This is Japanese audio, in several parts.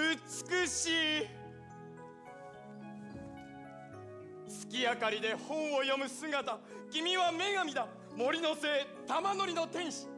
美しい。月明かりで本を読む姿、君は女神だ。森の精、玉乗りの天使。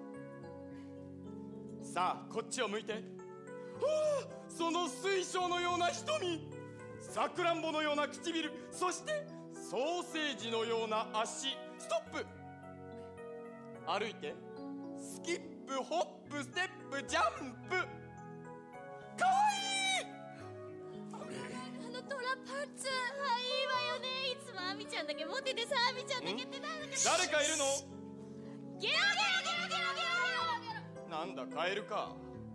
さあこっちを向いて。はあ、その水晶のような瞳、さくらんぼのような唇、そしてソーセージのような足。ストップ。歩いて。スキップホップステップジャンプ。かわいい。 トラパンツ、いいわよね。いつもアミちゃんだけモテてさ、アミちゃんだけってなんだか。 誰かいるの？ ゲロゲロゲロゲロゲロゲロ。 なんだカエルか。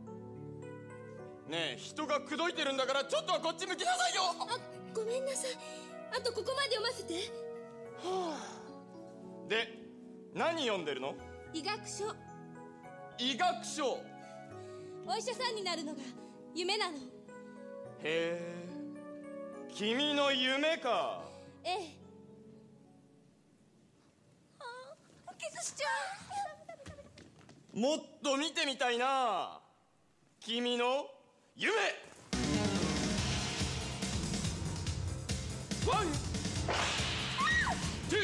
ねえ、人が口説いてるんだからちょっとはこっち向きなさいよ。 あ、ごめんなさい。あとここまで読ませて。 はあ。で、何読んでるの？ 医学書。 医学書。 お医者さんになるのが夢なの。 へえ、君の夢か。 ええ。キスしちゃう。もっと見てみたいな、君の夢。ワン、ツ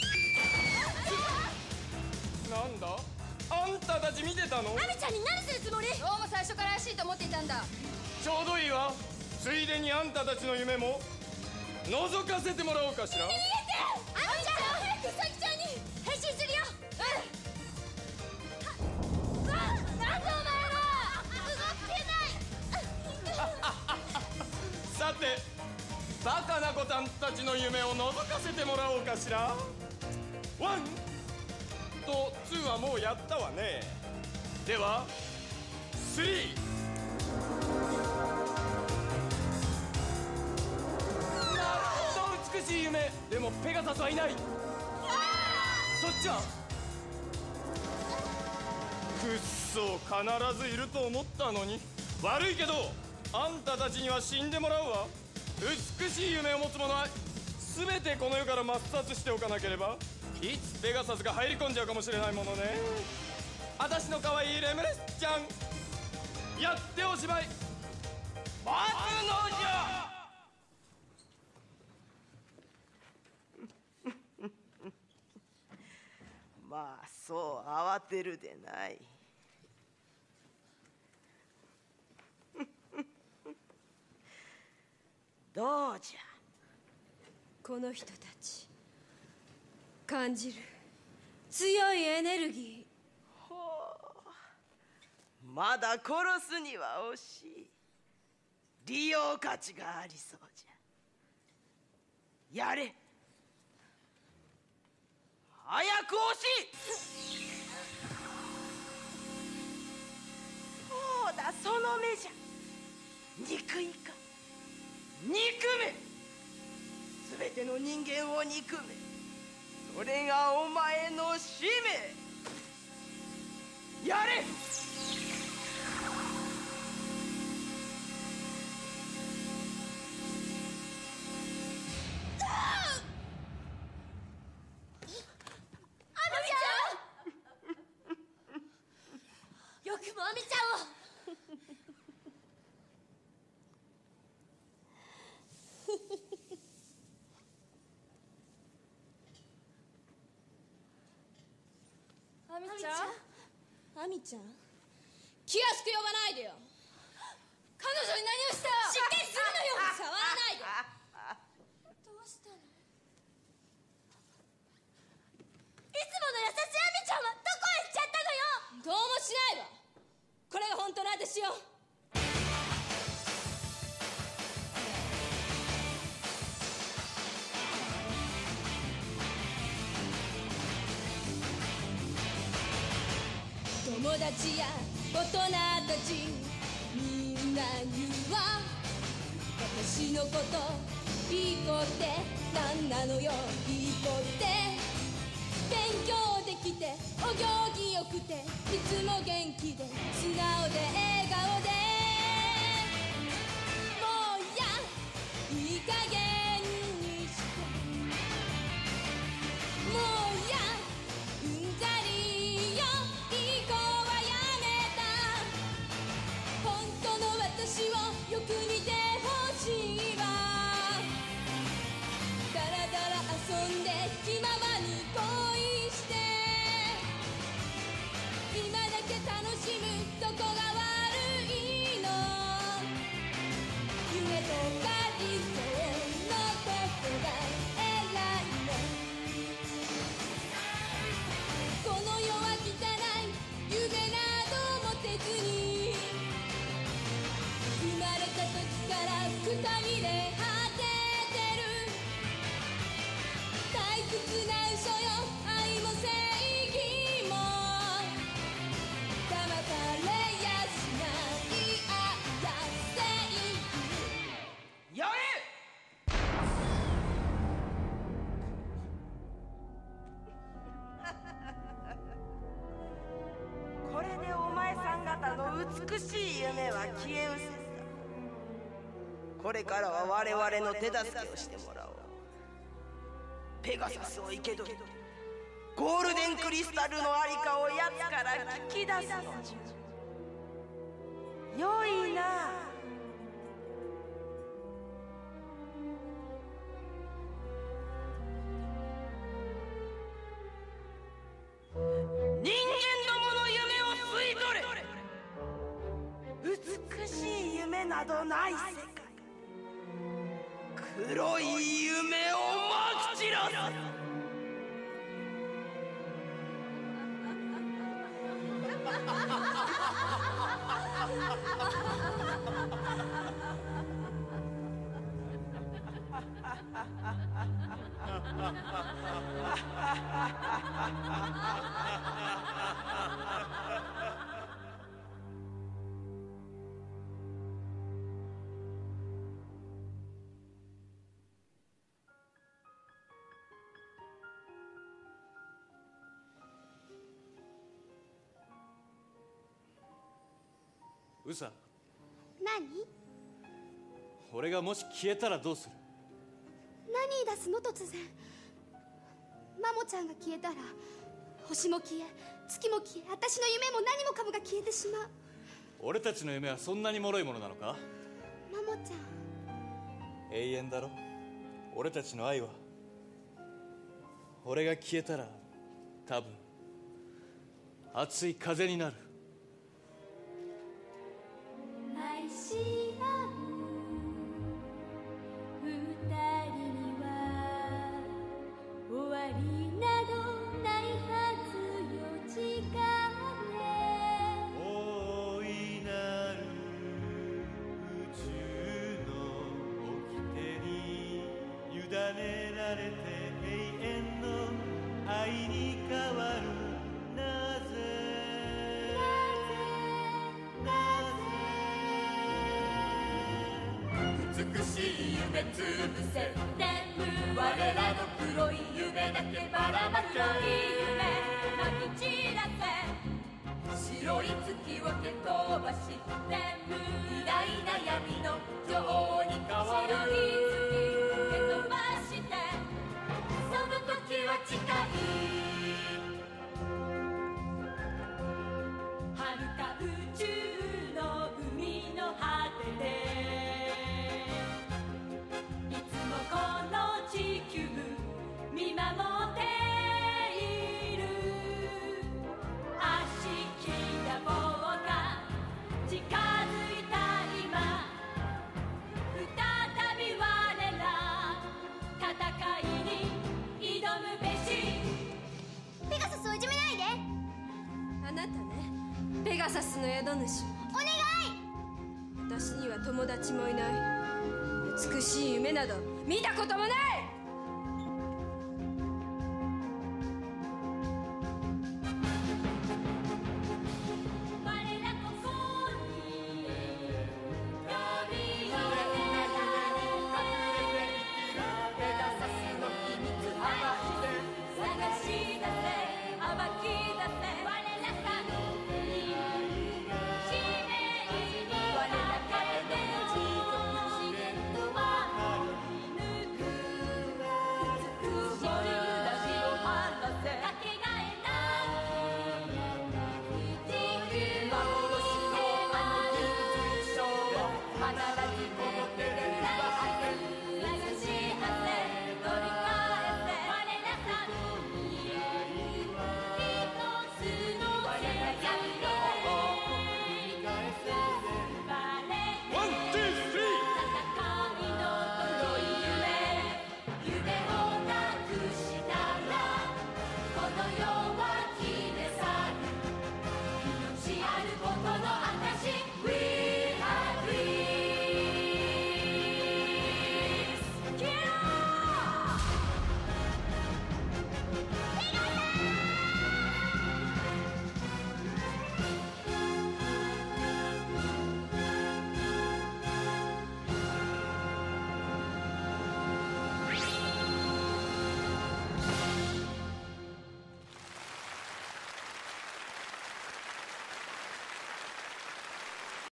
ー。なんだ、あんたたち見てたの？ アミちゃんに何するつもり？どうも最初から怪しいと思っていたんだ。 ちょうどいいわ。ついでにあんたたちの夢も覗かせてもらおうかしら。 逃げて！アミちゃん、早くサキちゃんに変身するよ。なんでお前ら動けない。 さて、バカな子たんたちの夢を覗かせてもらおうかしら。ワンとツーはもうやったわね。ではスリー。美しい夢。でもペガサスはいない。そっちは？くっそ、必ずいると思ったのに。悪いけどあんたたちには死んでもらうわ。美しい夢を持つ者は全てこの世から抹殺しておかなければ、いつペガサスが入り込んじゃうかもしれないものね。あたしの可愛いレムレスちゃん、やっておしまい。待つのじゃ。 まあそう慌てるでない。どうじゃ。 この人たち感じる強いエネルギー。 ほう、まだ殺すには惜しい。利用価値がありそうじゃ。やれ、早く押し。そうだ、その目じゃ。憎いか、憎め。すべての人間を憎め。それがお前の使命。やれ。 よくもアミちゃんを。アミちゃん、アミちゃん、気安く呼ばないでよ。彼女に何をした？失敬するのよ。触らないで。どうしたの？いつもの優しいアミちゃんはどこへ行っちゃったのよ。どうもしないわ。これが本当の私よ。友達や大人たちみんな言うわ。私のこといい子ってなんなのよ。いい子って勉強できてお行儀よくていつも元気で素直で笑顔で、もういい加減にして、もううんざりよ。いい子はやめた。本当の私をよく今だけ楽しむどこが悪いの。夢とか理想のどこが偉いの。この世は汚い夢など持てずに生まれた時からくたびれ果ててる。退屈な嘘よ愛も正義も騙されやしない愛や正義。 やれ。これでお前さん方の美しい夢は消え失せた。これからは我々の手助けをしてもらおう。ペガサスを生け捕り、ゴールデンクリスタルのありかを奴から聞き出すのじゃ。よいな。人間どもの夢を吸い取れ。美しい夢などない世界。黒い夢をまき散らす。 ウサ、 何？ 俺がもし消えたらどうする？ 何言い出すの突然。マモちゃんが消えたら星も消え月も消え私の夢も何もかもが消えてしまう。 俺たちの夢はそんなに脆いものなのか？ マモちゃん永遠だろ俺たちの愛は。俺が消えたら多分熱い風になる。 愛し合う二人には終わりなどないはずよ。時間ね大いなる宇宙の掟に委ねられて永遠の愛に変わる。なぜ美しい夢つぶせ眠我らの黒い夢だけばらまく。黒い夢まき散らせ白い月を蹴飛ばし眠偉大な闇の女王に変わる。白い月蹴飛ばしてその時は近い。遥か宇宙の海の果てでいつもこの地球見守っている。悪しき野望が近づいた今再び我ら戦いに挑むべし。 ペガサスをいじめないで。 あなたね、ペガサスの宿主。 お願い。 私には友達もいない。美しい夢など見たこともない。